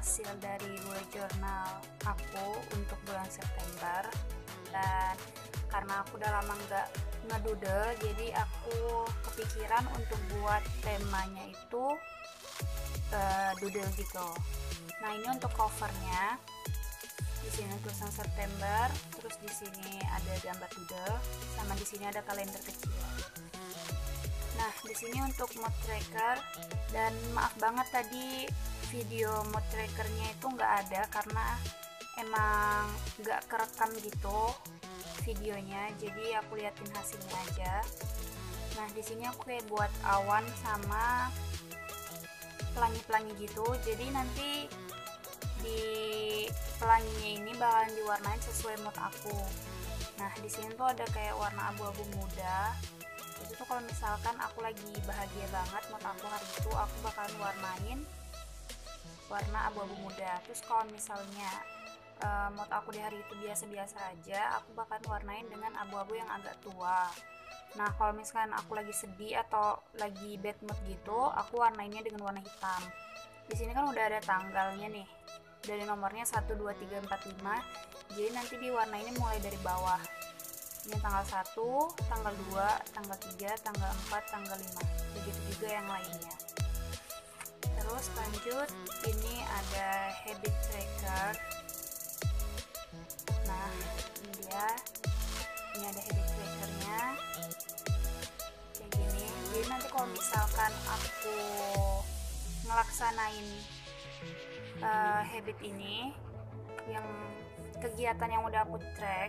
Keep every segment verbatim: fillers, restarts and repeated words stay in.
hasil dari bullet journal aku untuk bulan September. Dan karena aku udah lama nggak ngedoodle, jadi aku kepikiran untuk buat temanya itu uh, doodle gitu. Nah, ini untuk covernya. Di sini tulisan September, terus di sini ada gambar doodle, sama di sini ada kalender kecil. Nah, di sini untuk mood tracker, dan maaf banget tadi video mood trackernya itu nggak ada karena emang nggak kerekam gitu videonya, jadi aku liatin hasilnya aja. Nah, di sini aku kayak buat awan sama pelangi-pelangi gitu, jadi nanti di pelanginya ini bakalan diwarnain sesuai mood aku. Nah, di sini tuh ada kayak warna abu-abu muda. Itu tuh kalau misalkan aku lagi bahagia banget mood aku hari itu, aku bakalan warnain warna abu-abu muda. Terus kalau misalnya uh, mood aku di hari itu biasa-biasa aja, aku bakalan warnain dengan abu-abu yang agak tua. Nah, kalau misalkan aku lagi sedih atau lagi bad mood gitu, aku warnainnya dengan warna hitam. Di sini kan udah ada tanggalnya nih, dari nomornya satu, dua, tiga, empat, lima. Jadi nanti diwarnainnya mulai dari bawah. Ini tanggal satu, tanggal dua, tanggal tiga, tanggal empat, tanggal lima. Begitu juga yang lainnya. Terus lanjut, ini ada habit tracker. Nah, ini dia. Ini ada habit trackernya. Kayak gini. Jadi nanti kalau misalkan aku ngelaksanain uh, habit ini, yang kegiatan yang udah aku track,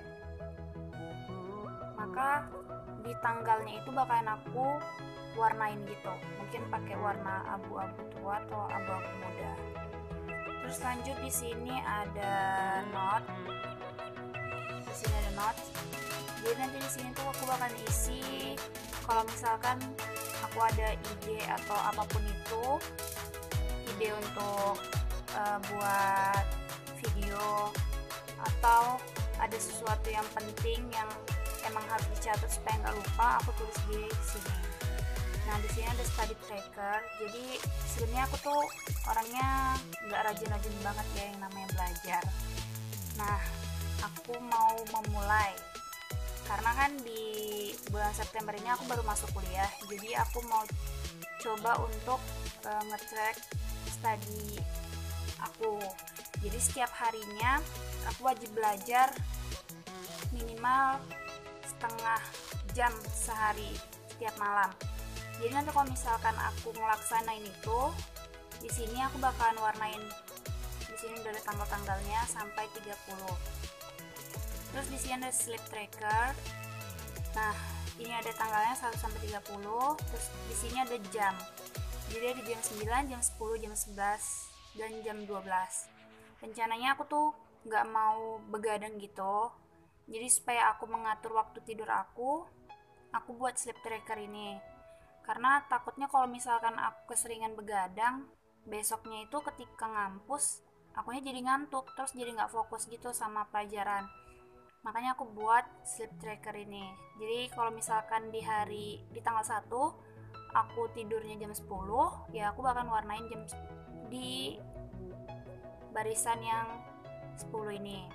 maka di tanggalnya itu bakalan aku warnain gitu, mungkin pakai warna abu-abu tua atau abu-abu muda. Terus lanjut, di sini ada note, di sini ada note. Jadi nanti di sini tuh aku bakalan isi kalau misalkan aku ada ide atau apapun itu, ide untuk uh, buat video atau ada sesuatu yang penting yang emang harus dicatat supaya nggak lupa, aku tulis di sini. Nah, di sini ada study tracker. Jadi sebenarnya aku tuh orangnya nggak rajin-rajin banget ya yang namanya belajar. Nah, aku mau memulai karena kan di bulan September ini aku baru masuk kuliah, jadi aku mau coba untuk uh, nge-track study aku. Jadi setiap harinya aku wajib belajar minimal setengah jam sehari setiap malam. Jadi nanti kalau misalkan aku ngelaksanain itu, di sini aku bakalan warnain, di sini udah ada tanggal-tanggalnya sampai tiga puluh. Terus di sini ada sleep tracker. Nah, ini ada tanggalnya satu sampai tiga puluh. Terus di sini ada jam. Jadi ada jam sembilan, jam sepuluh, jam sebelas, dan jam dua belas. Rencananya aku tuh nggak mau begadang gitu. Jadi supaya aku mengatur waktu tidur aku, aku buat sleep tracker ini. Karena takutnya kalau misalkan aku keseringan begadang, besoknya itu ketika ngampus, akunya jadi ngantuk, terus jadi nggak fokus gitu sama pelajaran. Makanya aku buat sleep tracker ini. Jadi kalau misalkan di hari di tanggal satu aku tidurnya jam sepuluh, ya aku bakal warnain jam di barisan yang sepuluh ini.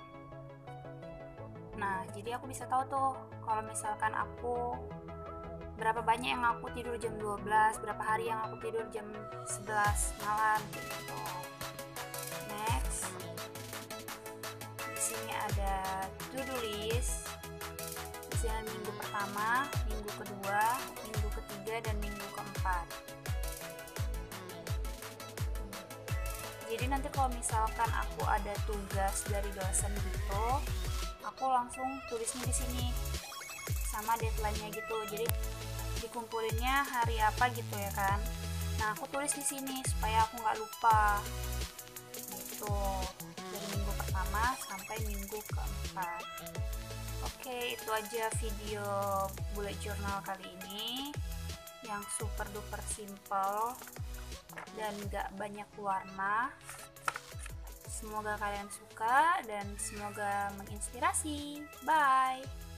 Nah, jadi aku bisa tahu tuh kalau misalkan aku berapa banyak yang aku tidur jam dua belas, berapa hari yang aku tidur jam sebelas malam gitu. Next. Di sini ada to-do list. Di sini ada minggu pertama, minggu kedua, minggu ketiga, dan minggu keempat. Jadi nanti kalau misalkan aku ada tugas dari dosen gitu, aku langsung tulisnya di sini sama deadline-nya gitu. Jadi dikumpulinnya hari apa gitu ya kan. Nah, aku tulis di sini supaya aku nggak lupa. Gitu. Dari minggu pertama sampai minggu keempat. Oke, itu aja video bullet journal kali ini yang super duper simple dan gak banyak warna. Semoga kalian suka dan semoga menginspirasi. Bye.